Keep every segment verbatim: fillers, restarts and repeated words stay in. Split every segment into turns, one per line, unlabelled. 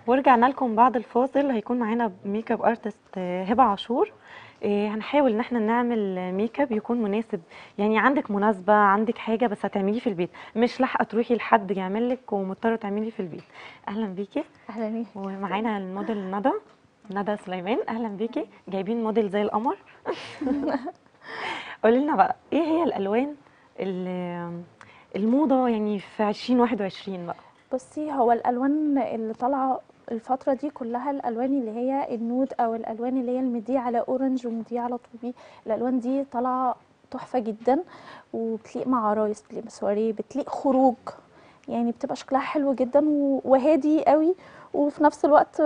ورجعنا لكم بعد الفاصل. هيكون معانا ميك اب ارتست هبه عاشور. إيه، هنحاول ان احنا نعمل ميك اب يكون مناسب، يعني عندك مناسبه، عندك حاجه بس هتعمليه في البيت، مش لاحقه تروحي لحد يعمل لك ومضطره تعملي في البيت. اهلا بيكي.
اهلا بيك.
ومعانا الموديل ندى ندى سليمان. اهلا بيكي، جايبين موديل زي القمر. قولي لنا بقى ايه هي الالوان اللي الموضه يعني في ألفين وواحد وعشرين بقى؟
بصي، هو الالوان اللي طالعه الفتره دي كلها الالوان اللي هي النود، او الالوان اللي هي المديه على اورنج ومديه على طوبي. الالوان دي طالعه تحفه جدا، وبتليق مع عرايس، بتليق مسواريه، بتليق خروج، يعني بتبقى شكلها حلو جدا وهادي قوي، وفي نفس الوقت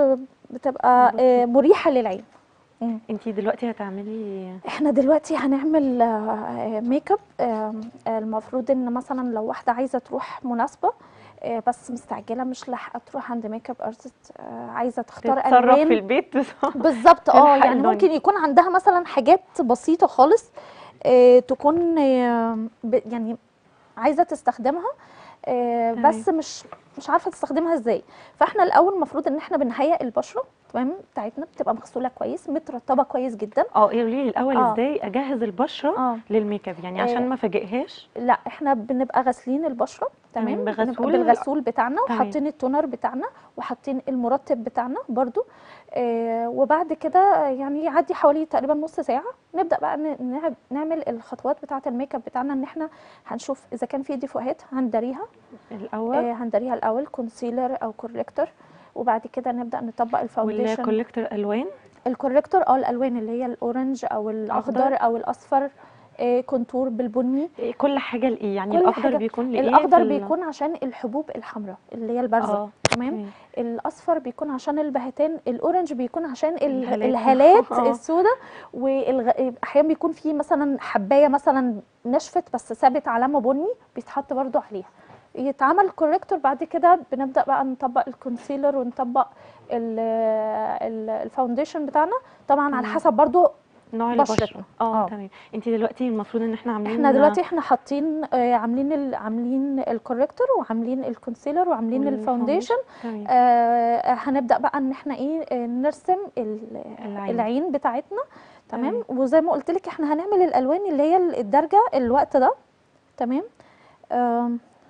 بتبقى آه، مريحه للعين.
انتي دلوقتي هتعملي؟
احنا دلوقتي هنعمل آه، ميك اب. آه، المفروض ان مثلا لو واحده عايزه تروح مناسبه آه، بس مستعجله، مش لاحقه تروح عند ميك اب ارتست، آه، عايزه تختار
تتصرف
الوان
في البيت.
بالظبط. اه يعني
الدنيا.
ممكن يكون عندها مثلا حاجات بسيطه خالص آه، تكون آه، ب- يعني عايزه تستخدمها، آه،
تمام.
بس مش مش عارفه تستخدمها ازاي. فاحنا الاول المفروض ان احنا بنهيئ البشره، تمام، بتاعتنا بتبقى مغسوله كويس، مترطبه كويس جدا.
اه، قولي لي الاول
اه
ازاي اجهز البشره
اه
للميك اب، يعني
آه،
عشان ما فاجئهاش.
لا، احنا بنبقى غاسلين البشره، تمام،
تمام،
بنبقى
بغسول.
بالغسول بتاعنا،
تمام.
وحاطين التونر بتاعنا، وحاطين المرطب بتاعنا برضو. آه وبعد كده يعني يعدي حوالي تقريبا نص ساعه، نبدا بقى ن- نعب- نعمل الخطوات بتاعه الميك اب بتاعنا، ان احنا هنشوف اذا كان في ديفوهات هنداريها.
الاول.
آه هنداريها الاول كونسيلر او كوريكتور، وبعد كده نبدا نطبق الفاونديشن.
والكوليكتور الوان.
الكوريكتور اه الالوان اللي هي الاورنج او
اخضر.
الاخضر او الاصفر، آه كونتور بالبني.
إيه كل حاجه لايه؟ يعني
كل
الاخضر
حاجه.
بيكون لايه في
الاخضر
ال...
بيكون عشان الحبوب الحمراء اللي هي البارزه،
اه
تمام.
تمام.
الاصفر بيكون عشان البهتان، الاورنج بيكون عشان ال-
الهالات.
الهالات
اه
السوداء، واحيانا بيكون في مثلا حبايه مثلا نشفت بس سابت علامه بني، بيتحط برضو عليها، يتعمل كوريكتور. بعد كده بنبدا بقى نطبق الكونسيلر ونطبق ال- ال- الفاونديشن بتاعنا، طبعا على
تمام.
حسب برضو
نوع البشره.
بشرتنا.
اه
اه
تمام. انتي دلوقتي المفروض ان احنا
احنا
عاملين
دلوقتي احنا حاطين آه، عاملين ال... عاملين الكوريكتور، وعاملين الكونسيلر، وعاملين الفاونديشن.
والفاونديشن. تمام.
آه هنبدأ بقى ان احنا ايه آه، نرسم ال-
العين.
العين بتاعتنا، تمام.
تمام.
وزي ما قلت لك احنا هنعمل الالوان اللي هي الدارجه الوقت ده، تمام. آه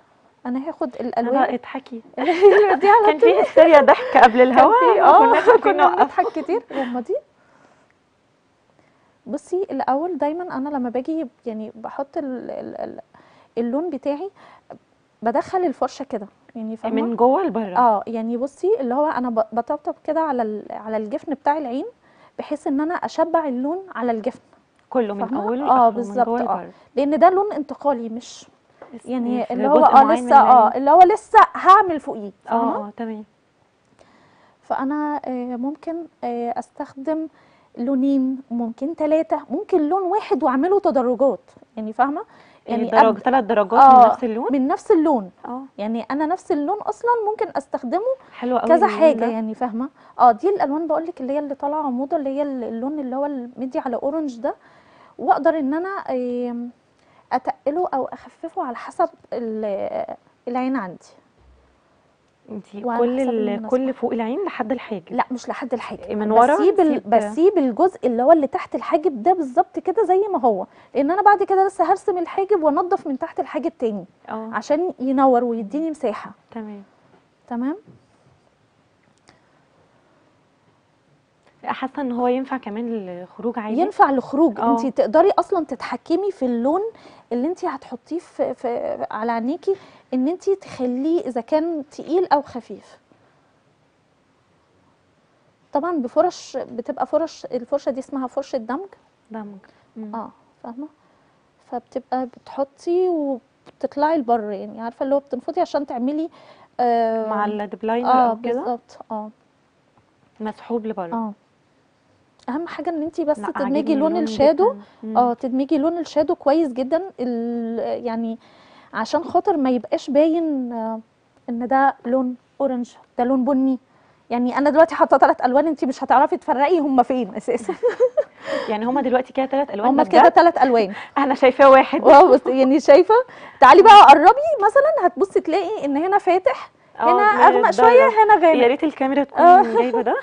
انا هاخد الالوان
انا اضحكي.
اللي هي دي على
كان
طول.
في هستيريا ضحك قبل
كان
الهوا،
في
ما كناش
اه
عارفين
كنا
نوقف.
بنضحك كتير. غمضي. بصي الاول دايما انا لما باجي يعني بحط ال ال ال اللون بتاعي، بدخل الفرشه كده، يعني فاهمه.
من جوه لبره.
اه يعني بصي اللي هو انا ب- بطبطب كده على ال- على الجفن بتاع العين، بحيث ان انا اشبع اللون على الجفن،
كله من
فاهمه.
اوله
اه
لاخره، من
بالظبط.
جوه
اه
لبره.
لان ده لون انتقالي، مش
اس-
يعني
في
اللي هو
جزء
اه
معين من
لسه اه
العين.
اللي هو لسه هعمل فوقيه،
اه
فاهمه.
اه تمام.
فانا آه ممكن آه استخدم لونين، ممكن ثلاثه، ممكن لون واحد واعمله تدرجات، يعني فاهمه.
إيه
يعني
درجة
أب...
ثلاث درجات من
اه
نفس اللون؟
من نفس اللون،
اه
يعني انا نفس اللون اصلا ممكن استخدمه
حلو قوي
كذا
اللون
حاجه،
ده.
يعني فاهمه. اه دي الالوان بقول لك اللي هي اللي طالعه موضه، اللي هي اللون اللي هو المدي على اورنج ده، واقدر ان انا آم، اتقله او اخففه على حسب ال- العين عندي،
انتي
وعلى
كل
حسب
ال...
المناسبه.
كل فوق العين لحد الحاجب؟
لا مش لحد الحاجب،
من ورا
بسيب ال...
نسيب.
بسيب الجزء اللي هو اللي تحت الحاجب ده بالظبط كده زي ما هو، لان انا بعد كده لسه هرسم الحاجب وانضف من تحت الحاجب تاني
اه
عشان ينور ويديني مساحه،
تمام.
تمام.
حاسه ان هو ينفع كمان للخروج عادي.
ينفع لخروج.
اه.
انت تقدري اصلا تتحكمي في اللون اللي انت هتحطيه في, في على عينيكي، ان انت تخليه اذا كان تقيل او خفيف، طبعا بفرش، بتبقى فرش، الفرشه دي اسمها فرشه دمج.
دمج. مم.
اه فاهمه. فبتبقى بتحطي وبتطلعي لبره، يعني عارفه اللي هو بتنفضي عشان تعملي اه,
مع الدبلاينر
آه
او كده
بالظبط. اه
مسحوب لبره.
اه اهم حاجه ان انت بس
لا
تدمجي
عاجبني
لون
اللون
الشادو.
جدا. مم.
اه تدمجي لون الشادو كويس جدا، ال- يعني عشان خاطر ما يبقاش باين آه، ان ده لون اورنج، ده لون بني. يعني انا دلوقتي حاطه ثلاث الوان، انت مش هتعرفي تفرقي هم فين اساسا.
يعني هما دلوقتي كده ثلاث الوان؟
هم
ده
كده
بجد؟
ثلاث الوان.
انا شايفاه واحد.
واو بس يعني شايفه. تعالي بقى قربي مثلا، هتبصي تلاقي ان هنا فاتح،
اه
هنا اغمق شويه،
بنتدرب.
هنا
يا
غامق.
ريت الكاميرا
اه
تكون جايبه ده.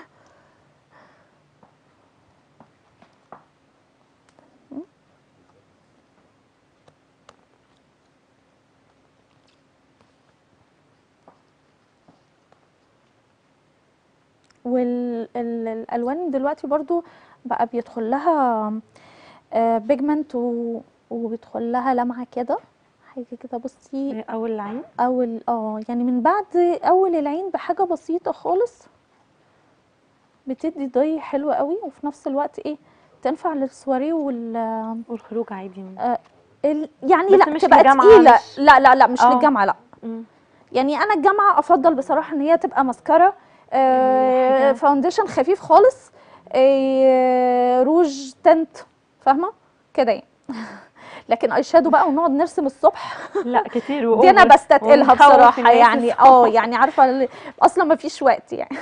والالوان دلوقتي برضو بقى بيدخل لها بيجمنت، وبيدخل لها لمعه كده، حاجه كده بصي.
اول العين.
اول اه يعني من بعد اول العين بحاجه بسيطه خالص بتدي ضي حلو قوي، وفي نفس الوقت ايه تنفع للسواريه وال
والخروج عادي.
آه، ال- يعني
بس
لا
مش
تبقى
لجامعه،
تقيله،
مش
لا لا لا مش
اه.
للجامعه لا.
مم.
يعني انا الجامعه افضل بصراحه ان هي تبقى ماسكارا، آه،
الحاجه.
فاونديشن خفيف خالص، آه، روج تنت، فاهمه كده يعني. لكن اي شادو بقى ونقعد نرسم الصبح
لا كتير
دي انا
واوفر،
بستتقلها
ونخوف
بصراحه
الناس
يعني،
الصبح.
اه يعني عارفه ال- اصلا ما فيش وقت يعني.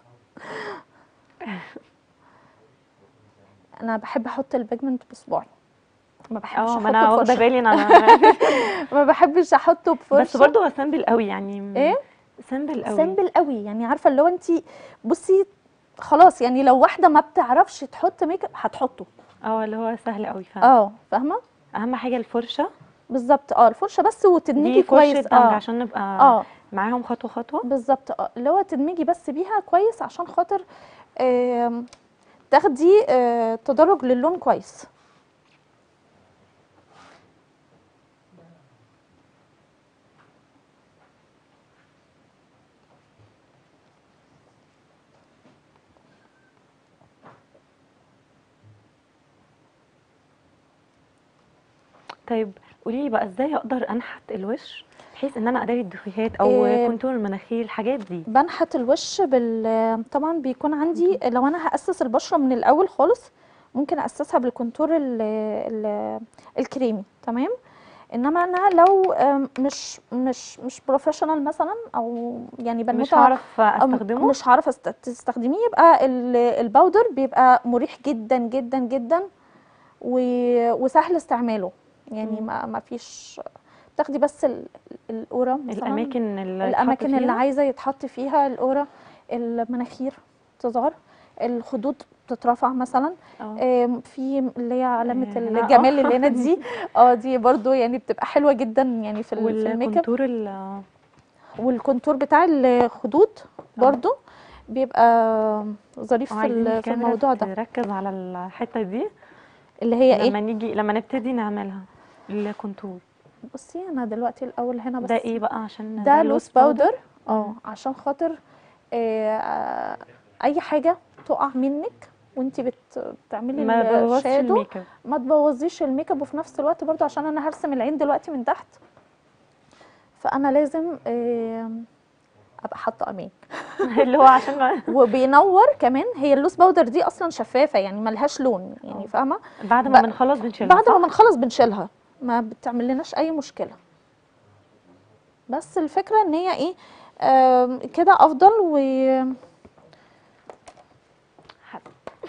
انا بحب احط البيجمنت بصباعي، ما بحبش
اه ما
احطه
انا واخده
بفرشه.
بالي ان انا.
ما بحبش احطه
بس
بفرشه.
برضو هو سامبل قوي يعني.
ايه
سامبل قوي.
سيمبل قوي يعني، عارفه اللي هو انت بصي خلاص يعني لو واحده ما بتعرفش تحط ميك اب هتحطه.
اه اللي هو سهل قوي فعلا.
اه فاهمه.
اهم حاجه الفرشه.
بالظبط اه الفرشه بس
دي
وتدمجي
فرشه
كويس.
دمج
اه
عشان نبقى
اه
معاهم خطوه خطوه.
بالظبط اه اللي هو تدمجي بس بيها كويس عشان خاطر آه تاخدي آه تدرج للون كويس.
طيب قولي لي بقى ازاي اقدر انحت الوش بحيث ان انا اداري الدفيهات او
آه
كونتور المناخير الحاجات دي.
بنحت الوش بال طبعا بيكون عندي، لو انا هاسس البشره من الاول خالص ممكن اسسها بالكونتور ال ال الكريمي، تمام. انما انا لو آم، مش مش مش بروفيشنال مثلا، او يعني
مش
بنوته
هعرف
أم-
استخدمه.
مش عارفه است- تستخدميه، يبقى ال- الباودر بيبقى مريح جدا جدا جدا و- وسهل استعماله. يعني
مم.
ما ما فيش، تاخدي بس ال- القوره مثلا،
الاماكن اللي يتحط
الاماكن اللي
فيها.
عايزه يتحط فيها القوره، المناخير تظهر، الخدود تترفع مثلا،
اه
آم، في اللي هي علامه
آه، هنا اه.
الجمال اللي هنا دي، اه دي برضو يعني بتبقى حلوه جدا يعني في ال- في الميك اب.
والكونتور ال
والكونتور بتاع الخدود
اه.
برضو بيبقى ظريف في
وعايزين
ال- في
الكاميرا
الموضوع ده.
تركز على الحته دي
اللي هي ايه؟
لما نيجي لما نبتدي نعملها الكونتور.
بصي انا دلوقتي الاول هنا
ده
بس،
ايه بقى عشان
ده
ده
لوس
لوس باودر.
باودر، اه عشان خاطر آه، اي حاجه تقع منك وانتي بت- بتعملي
ما بوظش
الشادو
الميك اب.
ما تبوظيش الميك اب. وفي نفس الوقت برضو عشان انا هرسم العين دلوقتي من تحت، فانا لازم آه، ابقى حاطه امان.
اللي هو عشان ما
وبينور كمان، هي اللوس باودر دي اصلا شفافه يعني ملهاش لون يعني،
اه
فاهمه.
بعد ما
ب-
بنخلص بنشيلها
بعد ما
صح؟
بنخلص بنشيلها، ما بتعمل لناش اي مشكله. بس الفكره ان هي ايه، آم، كده افضل. و
حد.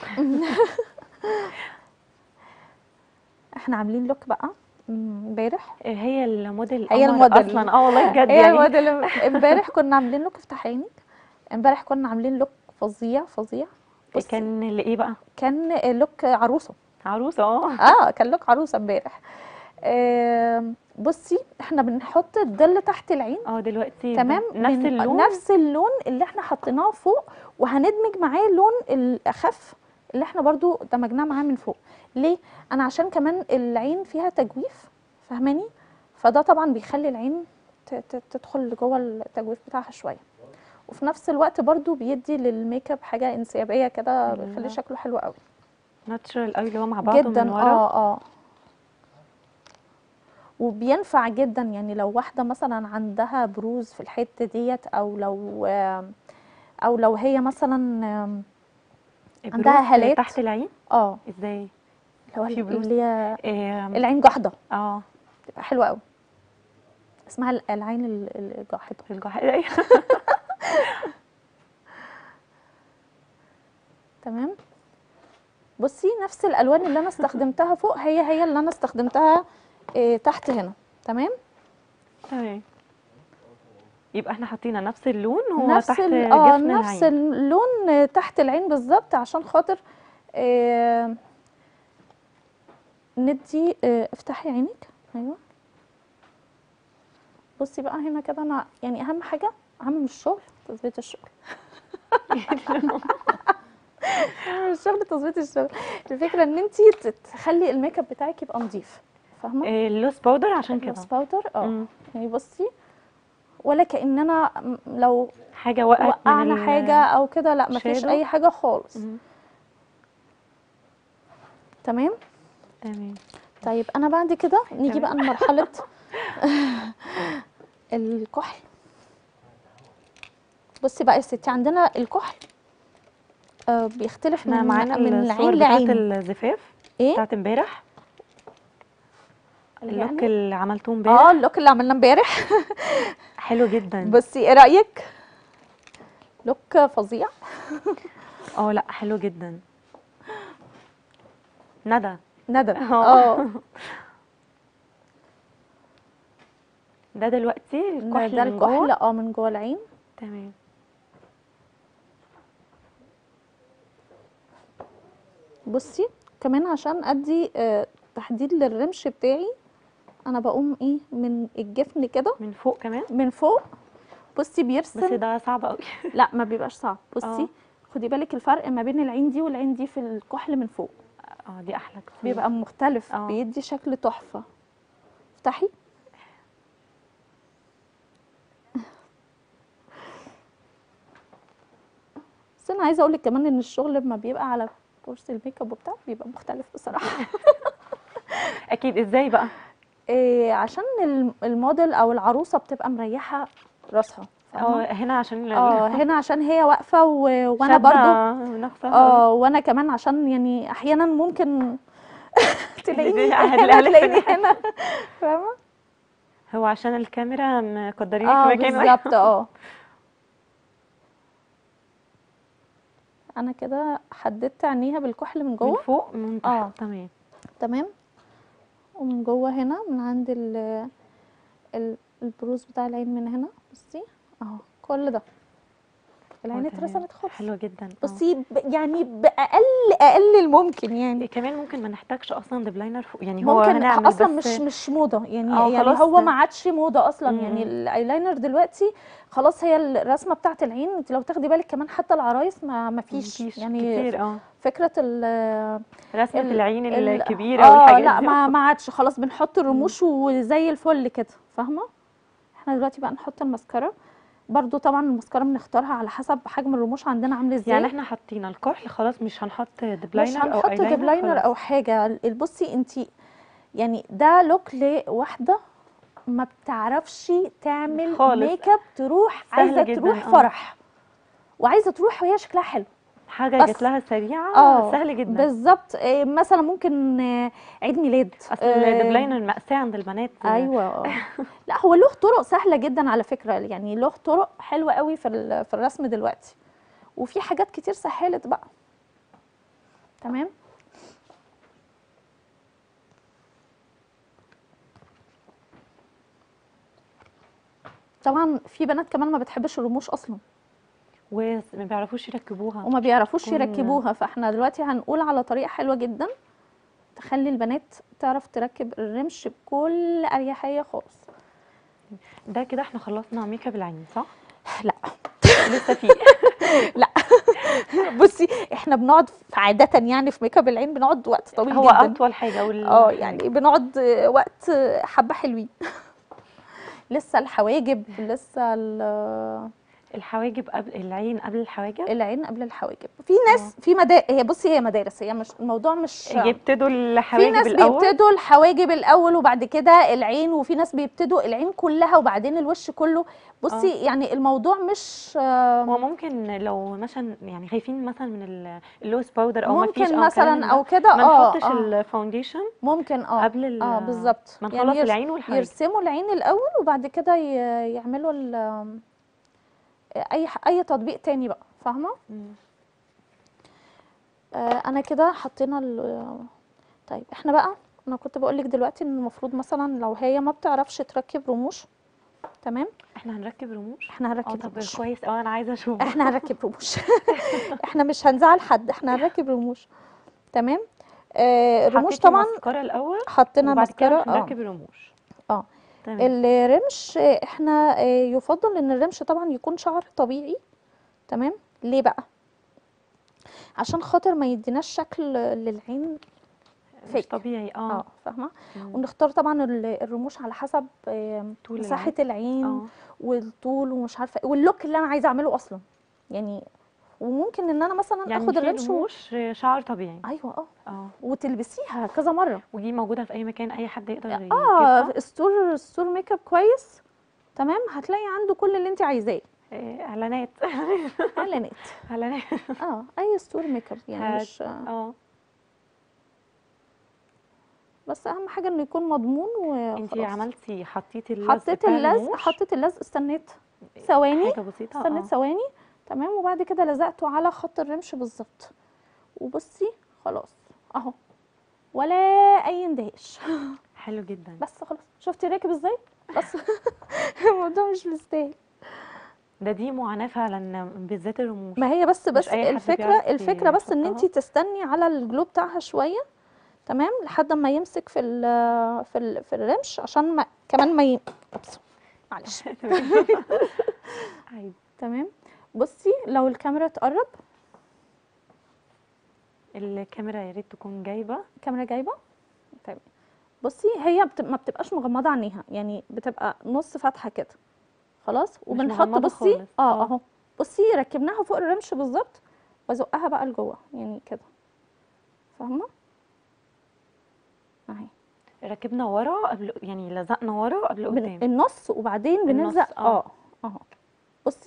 احنا عاملين لوك بقى امبارح.
هي الموديل
هي
القمر
الموديل،
اصلا اه والله بجد
هي
يعني.
الموديل امبارح كنا عاملين لوك افتح عينك. امبارح كنا عاملين لوك فظيع فظيع. بصي
كان لايه بقى؟
كان لوك عروسه.
عروسه اه.
اه كان لوك عروسه امبارح. آه بصي احنا بنحط الظل تحت العين،
اه دلوقتي ده
تمام،
نفس
من
اللون.
نفس اللون اللي احنا حطيناه فوق، وهندمج معاه اللون الاخف اللي احنا برضو دمجناه معاه من فوق. ليه؟ انا عشان كمان العين فيها تجويف، فاهماني، فده طبعا بيخلي العين ت- ت- تدخل جوه التجويف بتاعها شويه، وفي نفس الوقت برضو بيدي للميك اب حاجه انسيابيه كده، بيخلي شكله حلو قوي
ناتشرال قوي اللي هو مع بعضه من
جدا.
ورا.
اه اه وبينفع جدا يعني لو واحده مثلا عندها بروز في الحته ديت، او لو او لو هي مثلا
بروز
عندها هالات.
تحت العين.
اه
ازاي؟
اللي هو
في بروز.
اللي هي
اه.
العين جحده،
آه،
تبقى حلوه قوي، اسمها ال- العين ال- الجاحده.
الجحا.
تمام. بصي نفس الالوان اللي انا استخدمتها فوق هي هي اللي انا استخدمتها إيه تحت هنا، تمام.
تمام. يبقى احنا حطينا نفس اللون هو
نفس
تحت
ال- اه
جفن
نفس
العين.
اللون تحت العين بالظبط، عشان خاطر آه ندي آه افتحي عينك. ايوه بصي بقى هنا كده، انا يعني اهم حاجه اهم الشغل تظبيط الشغل. اهم الشغل تظبيط الشغل. الفكره ان انت تخلي الميك اب بتاعك يبقى نظيف، فاهمه؟
إيه، اللوس باودر عشان
اللوس
كده.
باودر اه
مم.
يعني بصي، ولا كأننا م- لو
حاجه وقعت من
وقعنا حاجه او كده، لا مفيش
الشادو.
اي حاجه خالص.
مم.
تمام.
تمام.
طيب انا بعد كده نيجي بقى
تمام.
لمرحله الكحل. بصي بقى يا ستي، عندنا الكحل آه بيختلف
احنا
من
معانا
من
الصور
عين
بتاعت
لعين.
الزفاف
ايه
بتاعت امبارح،
اللي
اللوك
يعني
اللي عملتوه
اه
امبارح
اللوك اللي عملناه امبارح.
حلو جدا.
بصي ايه رايك؟ لوك فظيع.
اه لا حلو جدا. ندى.
ندى
اه.
اه.
ده دلوقتي
ده
الكحل
ده
من جوه.
الكحل اه من جوه العين.
تمام.
بصي كمان عشان ادي آه تحديد للرمش بتاعي، انا بقوم ايه من الجفن كده
من فوق كمان.
من فوق. بصي
بس
بيرسم.
ده صعب قوي.
لا ما بيبقاش صعب.
اه.
بصي خدي بالك الفرق ما بين العين دي والعين دي في الكحل من فوق
اه دي احلى كتير.
بيبقى مختلف،
اه.
بيدي شكل تحفة. افتحي. بس انا عايزه اقول لك كمان ان الشغل لما بيبقى على كرسي الميك اب وبتاع بيبقى مختلف بصراحه.
اكيد. ازاي بقى؟
إيه عشان الم- الموديل او العروسه بتبقى مريحه راسها،
اه
فاهمه؟
هنا عشان
اه
ال-
هنا عشان هي واقفه و... وانا برضو
شادة نفسها قوي.
اه وانا كمان عشان يعني احيانا ممكن تلاقيني هنا
هتلاقي
تلاقيني هنا، فاهمه؟
هو عشان الكاميرا مقدرينك في
اه
مكان واحد.
بالظبط اه. انا كده حددت عينيها بالكحل من
من
جوه.
فوق من تحت.
اه
تمام.
تمام. ومن جوه هنا من عند ال ال- البروز بتاع العين من هنا. بصي اهو كل ده
اه
العين
تمام.
اترسمت خالص.
حلو جدا. اه.
بصي ب- يعني باقل اقل الممكن يعني.
إيه كمان ممكن ما نحتاجش اصلا ديبلاينر فوق، يعني هو
ممكن خ-
هنعمل
اصلا
بس.
مش مش موضه
اه
يعني، يعني
خلاص.
هو ما عادش موضه اصلا يعني.
امم.
الايلاينر دلوقتي خلاص، هي الرسمه بتاعه العين انت لو تاخدي بالك كمان حتى العرايس ما ما فيش
مفيش
يعني ف-
كتير. اه
فكره ال
رسمة
ال
العين
ال
الكبيرة
اه
والحاجات
لا
دي.
ما ما عادش خلاص، بنحط
مم.
الرموش وزي الفل كده، فاهمه؟ احنا دلوقتي بقى نحط الماسكارا. برضو طبعا الماسكارا بنختارها على حسب حجم الرموش عندنا عامل
يعني
ازاي.
احنا حاطين الكحل خلاص، مش هنحط
مش
ديبلاينر او
هنحط
ايلاينر
ديبلاينر
خلاص.
او حاجه. بصي انت يعني ده لوك لواحده ما بتعرفش تعمل
خالص.
ميك اب، تروح عايزه
سهل جدا.
تروح
اه
فرح وعايزه تروح وهي شكلها حلو
حاجة جات
بس.
لها سريعة
اه
سهل جدا.
بالظبط. إيه مثلا ممكن آه، عيد ميلاد.
اصل
آه،
الديبلاينر مأساة عند البنات.
ايوه اه. لا هو له طرق سهله جدا على فكره، يعني له طرق حلوه قوي في ال- في الرسم دلوقتي، وفي حاجات كتير سهلت بقى. تمام. طبعا في بنات كمان ما بتحبش الرموش اصلا
وما بيعرفوش يركبوها.
وما بيعرفوش
تكون
يركبوها، فاحنا دلوقتي هنقول على طريقه حلوه جدا تخلي البنات تعرف تركب الرمش بكل اريحيه خالص.
ده كده احنا خلصنا ميك اب العين صح؟
لا
لسه في.
لا. بصي احنا بنقعد في- عاده يعني في ميك اب العين بنقعد وقت طويل
هو
جدا.
اطول حاجة
اه
اول
يعني
حاجة.
بنقعد وقت حبه حلوين. لسه الحواجب، لسه ال-
الحواجب قبل العين قبل الحواجب.
العين قبل الحواجب. في
اه
ناس في مدارس، هي بصي هي مدارس، هي مش الموضوع مش
يبتدوا
في
الحواجب
ناس
الاول.
بيبتدوا الحواجب الاول وبعد كده العين، وفي ناس بيبتدوا العين كلها وبعدين الوش كله.
اه
بصي يعني الموضوع مش
هو ممكن لو مثلا يعني خايفين مثلا من ال- اللوز باودر او ما فيش
ممكن
او كلام
مثلا
من ده،
او كده
ما
اه
نحطش
اه
الفاونديشن
ممكن اه
قبل ال
اه بالظبط.
ما
يعني
نخلص
يرس
العين والحواجب.
يرسموا العين الاول وبعد كده ي- يعملوا ال- اي ح- اي تطبيق تاني بقى، فاهمه؟
مم.
آه انا كده حطينا ال طيب احنا بقى، انا كنت بقول لك دلوقتي ان المفروض مثلا لو هي ما بتعرفش تركب رموش تمام.
احنا هنركب رموش؟
احنا
اه
هنركب
طب
رموش،
كويس اه، انا عايزه اشوف.
احنا هنركب رموش. احنا مش هنزعل حد، احنا هنركب رموش. تمام. آه الرموش
حطيتي
طبعا
ماسكارا الاول
حطينا
وبعد كده
ماسكارا. اه
هنركب الرموش.
اه
تمام.
الرمش، آه، احنا آه، يفضل ان الرمش طبعا يكون شعر طبيعي. تمام. ليه بقى؟ عشان خاطر ما يديناش شكل للعين
مش
فيك.
طبيعي اه.
اه فاهمه.
مم.
ونختار طبعا ال- الرموش على حسب آم،
طول
مساحه
العين.
العين
اه
والطول ومش عارفه ايه واللوك اللي انا عايزه اعمله اصلا يعني. وممكن ان انا مثلا
يعني
اخد
في
الرمش و...
رموش شعر طبيعي.
ايوه اه،
اه
وتلبسيها كذا مره.
ودي موجوده في اي مكان، اي حد يقدر
اه
يجيبها.
ستور ستور ميك اب كويس. تمام. هتلاقي عنده كل اللي انت عايزاه.
إيه، اعلانات.
اعلانات.
اعلانات.
اه اي ستور ميك اب يعني
هت
مش.
اه.
بس اهم حاجه انه يكون مضمون
انتي
وخلاص.
عملتي حطيتي اللزق
حطيت
بتاع
اللزق
الرموش؟
حطيت اللزق استنيت ثواني.
حاجه بسيطه
استنيت
اه.
ثواني. تمام. وبعد كده لزقته على خط الرمش بالظبط. وبصي خلاص اهو، ولا اي اندهاش.
حلو جدا.
بس خلاص، شفتي راكب ازاي؟ بس. الموضوع مش مستاهل.
ده دي معاناه فعلا بالذات
ما
الرموش.
هي بس
مش
بس
اي حد
الفكره
بيعرف
الفكره بس ان
يحطها.
انتي تستني على الجلو بتاعها شويه. تمام. لحد ما يمسك في ال في ال في الرمش عشان ما كمان ما ي... أوبس. معلش.
تمام. عادي.
تمام. بصي لو الكاميرا تقرب.
الكاميرا يا ريت تكون جايبه.
الكاميرا جايبه. تمام. بصي هي بت... ما بتبقاش مغمضه عينيها يعني، بتبقى نص فاتحه كده. خلاص.
مش
وبنحط
مغمضه
بصي
خالص
اه
اه.
اهو. بصي ركبناها فوق الرمش بالظبط، وازقها بقى لجوه يعني كده. فاهمه اهي.
ركبنا ورا قبل، يعني لزقنا ورا قبل
بن...
قدام.
النص وبعدين
النص
بنلزق
اه.
اه اهو. بصي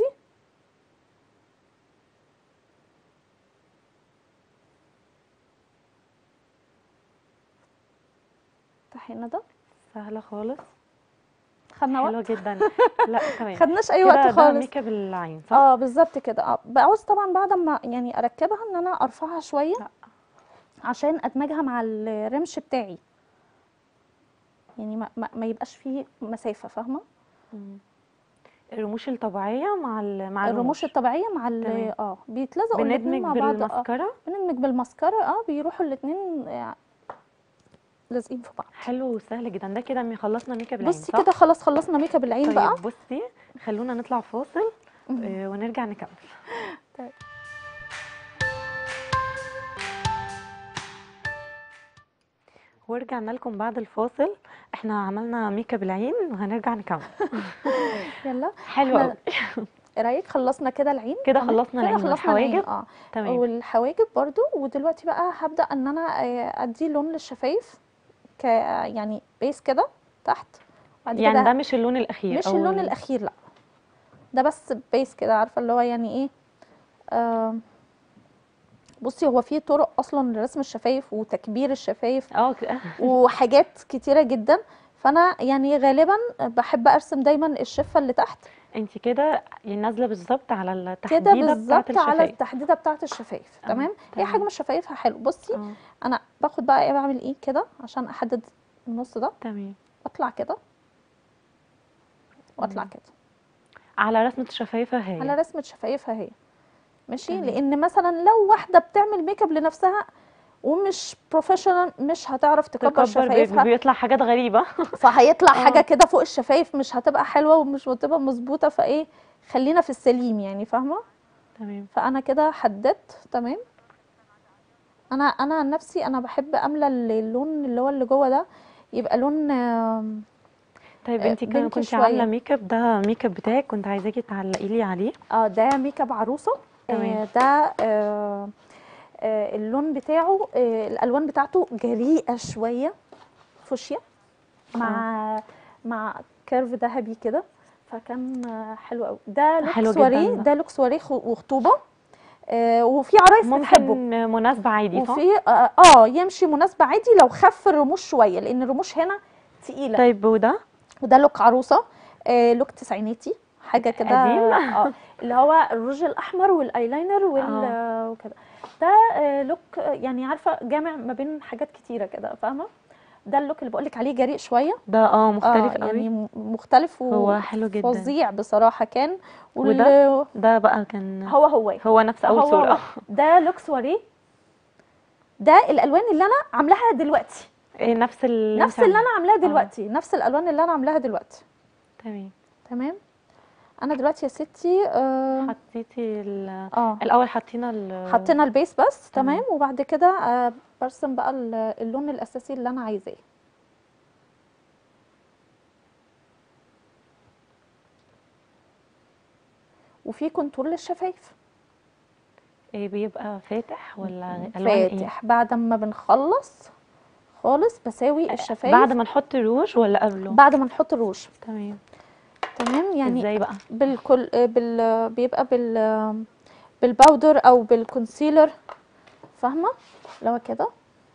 طحينا ده
سهله خالص.
خدنا
حلوه
وقت.
جدا. لا تمام.
خدناش اي وقت
كده ده
خالص.
ميك اب العين صح؟
اه بالظبط كده. اه بعوز طبعا بعد ما يعني اركبها ان انا ارفعها شويه
لا.
عشان ادمجها مع الرمش بتاعي يعني ما, ما, ما يبقاش فيه مسافه. فاهمه.
مم. الرموش الطبيعيه مع ال- مع
الرموش
الرموش.
الطبيعيه مع ال
تمام.
اه بيتلزقوا الاتنين
بندمج
مع بعض. اه
بالماسكارا.
بندمج بالماسكارا. اه بيروحوا الاتنين آه، لازقين في بعض.
حلو وسهل جدا. ده كده مي- خلصنا ميك اب العين
بصي كده
صح؟
خلاص خلصنا ميك اب العين بقى.
طيب بصي، خلونا نطلع فاصل آه، ونرجع نكمل.
طيب.
ورجعنا لكم بعد الفاصل. احنا عملنا ميك اب العين وهنرجع نكمل.
يلا.
حلو قوي.
احنا ايه رايك خلصنا كده العين؟
كده
تمام.
خلصنا
كده
العين
خلصنا العين
والحواجب.
اه.
تمام.
والحواجب برضو. ودلوقتي بقى هبدا ان انا آه، ادي لون للشفايف ك يعني بيس كده تحت. بعد
يعني ده
كده
مش اللون الاخير
مش
او
اللون
ال...
الاخير لا، ده بس بيس كده. عارفه اللي هو يعني ايه. آه بصي هو في طرق اصلا لرسم الشفايف وتكبير الشفايف
اه ك-
وحاجات كتيره جدا. فانا يعني غالبا بحب ارسم دايما الشفه اللي تحت
انت كده يعني نازله بالظبط على
كده
التحديده بتاعه
بالظبط على
الشفايف.
التحديده بتاعه الشفايف.
اه
تمام. هي
تمام.
حجم شفايفها حلو. بصي
اه
انا باخد بقى ايه، بعمل ايه كده عشان احدد النص ده.
تمام.
اطلع كده واطلع
مم.
كده
على رسمه شفايفها
على
هي.
رسمه شفايفها هي. ماشي.
تمام.
لان مثلا لو واحده بتعمل ميك اب لنفسها ومش بروفيشنال مش هتعرف تكبر
تكبر بي-
شفايفها،
بيطلع حاجات غريبه.
فهيطلع حاجه
اه
كده فوق الشفايف مش هتبقى حلوه ومش هتبقى مظبوطه. فايه خلينا في السليم يعني. فاهمه.
تمام.
فانا كده حددت. تمام. انا انا عن نفسي انا بحب املى اللون اللي هو اللي جوه ده يبقى لون آم،
طيب
آه،
انت كان
بينك
كنت عامله
شويه.
ميك اب، ده ميك اب بتاعك كنت عايزاكي تعلقي لي عليه.
اه ده ميك اب عروسه.
تمام.
آه ده آه آه اللون بتاعه آه الالوان بتاعته جريئه شويه فوشيا
اه
مع مع كيرف ذهبي كده. فكان آه، حلو قوي. ده لوك
حلو
سواريه.
جدا.
ده لوك سواريه خ- وخطوبه. آه وفي عرايس بتحبه.
ممكن مناسبه عادي صح؟
وفي اه آه، يمشي مناسبة عادي لو خف الرموش شوية لان الرموش هنا تقيلة.
طيب وده
وده لوك عروسة. آه لوك تسعيناتي حاجة كده.
قديم.
اه اللي هو الروج الاحمر والايلاينر وال
اه
آه، وكده. ده آه لوك آه، يعني عارفة جامع ما بين حاجات كتيرة كده. فاهمة. ده اللوك اللي بقولك عليه جريء شويه.
ده اه
اه
مختلف
يعني
قوي.
م- مختلف
هو حلو جدا.
وفظيع بصراحه كان. وال...
وده ده بقى كان
هو هو
هو نفس اول
هو هو
صورة.
ده لوك سواريه. ده الالوان اللي انا عاملاها دلوقتي،
إيه نفس اللي
نفس
انت
اللي
عاملاه.
انا عاملاها
اه
دلوقتي، نفس الالوان اللي انا عاملاها دلوقتي.
تمام.
تمام. انا دلوقتي يا ستي اه,
حطيتي ال...
آه
الاول حطينا ال...
حطينا البيس بس. تمام.
تمام.
وبعد كده آه برسم بقى ال- اللون الاساسي اللي انا عايزاه. وفي كونتور للشفايف
إيه بيبقى فاتح ولا الوان ايه؟
فاتح. بعد ما بنخلص خالص بساوي الشفايف.
بعد ما نحط الروج ولا قبله؟
بعد ما نحط الروج.
تمام.
تمام. يعني
ازاي بقى؟
بالكل بال بيبقى بال بالباودر او بالكونسيلر، فاهمه؟ اللي هو كده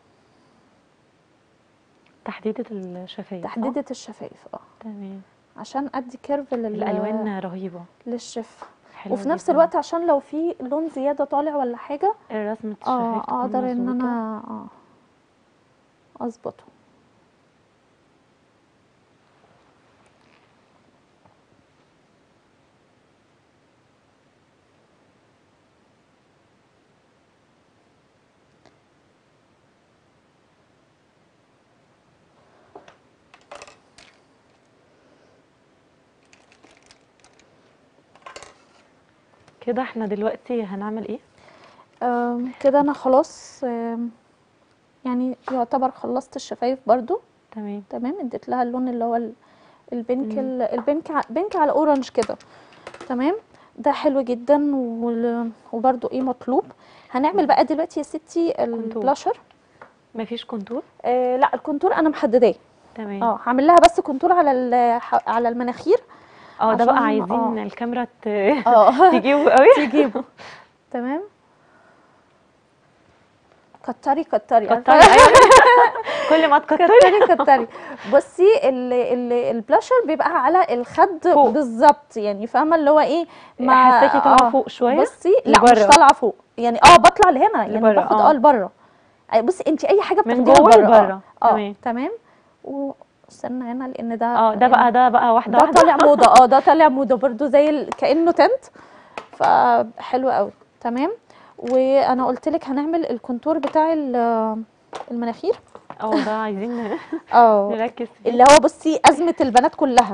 تحديدة الشفايف. صح؟
تحديدة الشفايف. اه
تمام.
عشان ادي كيرف لل
الالوان رهيبة.
للشفه.
حلوة
وفي نفس
جدا.
الوقت عشان لو في لون زياده طالع ولا حاجه
رسمة
اه
الشفايف تكون
اقدر ان
مظبوطة.
انا اه اظبطه.
كده احنا دلوقتي هنعمل ايه؟
آم، كده انا خلاص. آم، يعني يعتبر خلصت الشفايف برضو.
تمام.
تمام. اديت لها اللون اللي هو ال- البينك
مم.
ال- البينك ع- بينك على اورنج كده. تمام. ده حلو جدا وال- وبرضو ايه مطلوب. هنعمل بقى دلوقتي يا ستي
كونتور.
البلاشر.
مفيش كونتور؟
آه لا الكونتور انا محدداه.
تمام.
اه هعمل لها بس كونتور على ال- ح- على المناخير.
اه ده بقى
عشان
عايزين
اه
الكاميرا ت...
اه
تجيبه قوي.
تجيبه. تمام. كتري كتري
كتري.
عارفة؟
ايوه كل ما تكتري.
كتري كتري. بصي ال ال البلاشر بيبقى على الخد
فوق.
بالظبط، يعني فاهمه اللي هو ايه. مع
حساكي طالعه
اه
فوق شويه.
بصي لا مش
لبره.
طالعه فوق، يعني اه بطلع لهنا، يعني
لبره،
باخد
اه.
اه لبره. أي بصي انت اي حاجه
من
بتاخديها
جوه
لبره. اه
لبره.
اه
تمام.
تمام. واستنى هنا لان ده
اه ده بقى ده بقى واحده
ده
واحده.
طالع موضه. اه ده طالع موضه برضو زي ال... كانه تنت. فحلو قوي. تمام. وانا قلت لك هنعمل الكونتور بتاع ال- المناخير.
اه ده عايزين
اه
نركز فيه.
اللي هو بصي ازمه البنات كلها.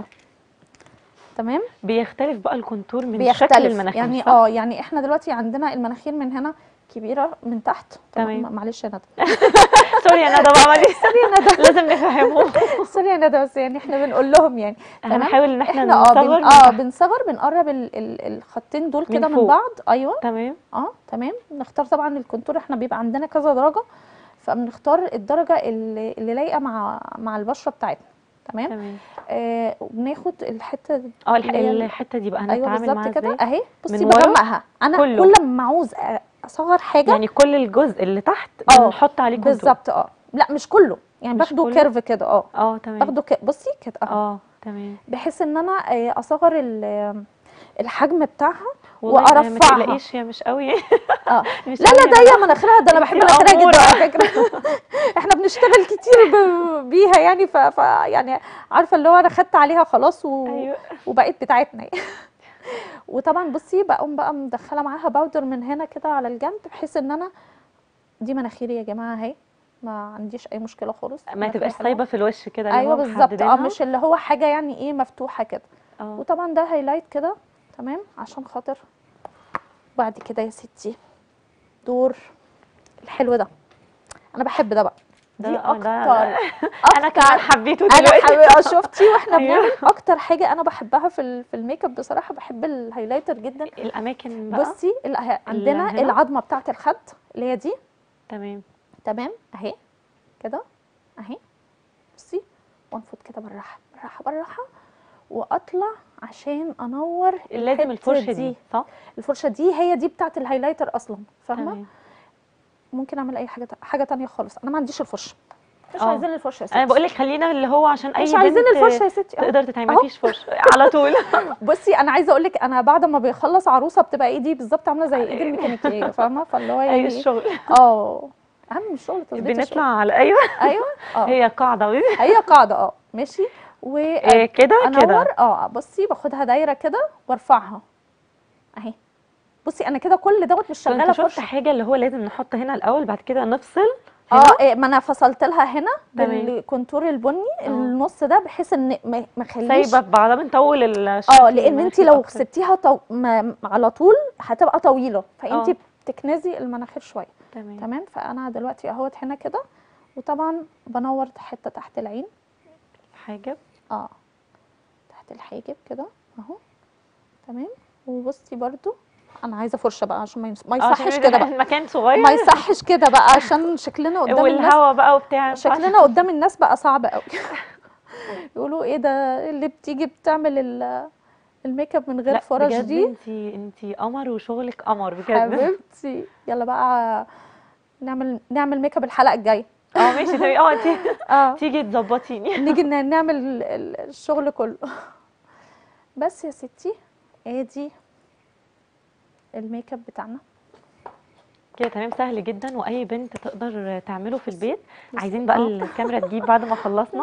تمام.
بيختلف بقى الكونتور من شكل
بيختلف
المناخير.
يعني
صح؟
اه يعني احنا دلوقتي عندنا المناخير من هنا كبيره من تحت. طبعا
تمام.
معلش يا ندى.
سوري يا ندى بقى معلش.
سوري يا ندى.
لازم نفهمهم.
سوري يا ندى بس يعني احنا بنقول لهم يعني. تمام.
هنحاول ان احنا
احنا اه بن...
نصغر من
اه
تحت.
بنصغر بنقرب ال... ال... الخطين دول
من
كده من
فوق.
بعض. ايوه
تمام.
اه تمام. نختار طبعا الكونتور، احنا بيبقى عندنا كذا درجه، فبنختار الدرجه اللي, اللي لايقه مع مع البشره بتاعتنا. تمام.
تمام.
آه وبناخد الحته
اه الح...
اللي هي ال-
الحته دي بقى
ايوه
هنتعامل
بالظبط
معاها
كده
ازاي؟
اهي. بصي
من ورا
بغمقها انا
كله.
كل ما عاوز اصغر حاجه.
يعني كل الجزء اللي تحت
اه
بنحط عليه كونتور.
بالظبط. اه لا مش كله، يعني
مش
باخده
كله؟
كيرف كده. اه
اه تمام.
باخده ك... بصي كده اهو،
اه تمام.
بحيث ان انا آه، اصغر ال- الحجم بتاعها
والله آه، ما
وارفعها.
تقلقيش هي مش قوي.
اه
مش
لا
قوي
لا
يا
ده هي
ندى.
مناخيرها ده انا بحب
انتي
مناخيرها
أمورة.
جدا على فكره. احنا بنشتغل كتير ب... بيها يعني ف... ف يعني عارفه اللي هو انا خدت عليها خلاص و...
ايوه.
وبقت بتاعتنا. وطبعا بصي بقوم بقى مدخله معاها باودر من هنا كده على الجنب، بحيث ان انا دي مناخيري يا جماعه اهي، ما عنديش اي مشكله خالص.
ما
مناخيري
تبقاش
حلوة.
سايبه في الوش كده اللي
ايوه
هو
بالظبط. اه
محددينها.
مش اللي هو حاجه يعني ايه مفتوحه كده.
اه
وطبعا ده هايلايت كده. تمام. عشان خاطر بعد كده يا ستي دور الحلو ده، انا بحب ده بقى.
ده
دي
اه
اكتر
ده انا
اكتر
كمان حبيته
انا
دلوقتي.
حابه. شفتي واحنا
أيوه.
بنعمل اكتر حاجه انا بحبها في ال- في الميك اب بصراحه، بحب الهايلايتر جدا.
الاماكن بقى.
بصي ال- عندنا
هنا؟
العظمه بتاعه الخد اللي هي دي.
تمام.
تمام اهي كده اهي. بصي وانفض كده بالراحه بالراحه بالراحه واطلع عشان انور
لازم
الحتة
الفرشه دي صح؟
الفرشه دي هي دي بتاعه الهايلايتر اصلا، فاهمه؟
تمام.
ممكن اعمل اي حاجه حاجه تانية خالص. انا ما عنديش الفرشه، مش
اه.
عايزين الفرشه يا ستي.
انا بقول لك خلينا اللي هو عشان اي
مش عايزين
بنت
الفرشه يا ستي. أهو.
تقدر تتعمل
أهو.
مفيش فرشه على طول.
بصي انا عايزه اقول لك انا بعد ما بيخلص عروسه بتبقى ايدي بالظبط عامله زي ايد الميكانيكيه، فاهمه؟ فاللي هو
اي
يعني
الشغل.
اه اهم من الشغل تظبيط الشغل.
بنطلع على ايوه
ايوه اه
هي قاعده
هي قاعده اه ماشي.
إيه كده
وانور
كده.
اه بصي باخدها دايره كده وارفعها اهي. بصي انا كده كل دوت مش شغاله
كنت شفت
فرشه.
حاجه اللي هو لازم نحط هنا الاول بعد كده نفصل
اه
هنا.
إيه، ما انا فصلت لها هنا
تمام.
بالكونتور البني
اه
النص ده بحيث ان ما ما اخليش.
سايبه بعدها بنطول الشكل
اه لان انت
المناخير
لو
اكتر.
سبتيها طو... ما... على طول هتبقى طويله فانت
اه
بتكنزي المناخير شويه.
تمام.
تمام. فانا دلوقتي اهوت هنا كده وطبعا بنور حته تحت العين.
حاجه.
اه تحت الحاجب كده اهو. تمام. وبصي برضو انا عايزه فرشه بقى عشان ما, يمس... ما
اه عشان
يصحش كده بقى.
المكان صغير
ما يصحش كده بقى عشان شكلنا قدام الناس.
والهوا بقى وبتاع.
شكلنا قدام الناس بقى صعب قوي. يقولوا ايه ده اللي بتيجي بتعمل ال- الميك اب من غير
لا
فرش
بجد
دي.
انتي انتي قمر وشغلك قمر بجد.
حبيبتي يلا بقى نعمل نعمل ميك اب الحلقه الجايه.
اه ماشي تمام. اه انتي
اه
تيجي تظبطيني.
نيجي ن- نعمل ال- ال- الشغل كله. بس يا ستي ادي الميك اب بتاعنا.
كده تمام سهل جدا واي بنت تقدر تعمله في البيت.
بصي.
عايزين بقى
اه
الكاميرا تجيب بعد ما خلصنا.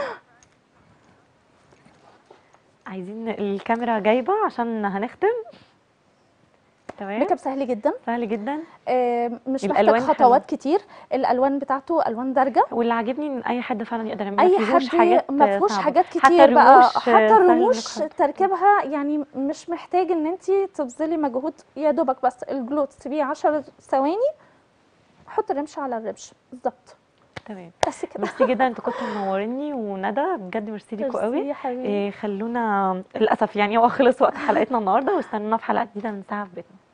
عايزين الكاميرا جايبه عشان هنختم. تمام
ميك اب سهل جدا.
سهل جدا.
آه، مش محتاج
الالوان
خطوات
حلوه
كتير. الالوان بتاعته الوان دارجه.
واللي عاجبني ان اي حد فعلا يقدر يعملها.
اي
مفيهوش
حد
حاجات
ما فيهوش
صعبه.
حاجات
حتى
كتير بقى.
الرموش
حتى
سهل انك
الرموش
تحطها.
تركيبها يعني مش محتاج ان انت تبذلي مجهود يا دوبك بس الجلو تسيبيه عشر ثواني. حط الرمش على الرمش بالظبط
تمام.
بس كده.
ميرسي جدا انتوا كنتوا منوريني وندى بجد ميرسي ليكوا
ميرسي
قوي.
يا حبيبي.
إيه خلونا للاسف يعني هو خلص وقت حلقتنا النهارده واستنونا في حلقه جديده من ساعه في بيتنا.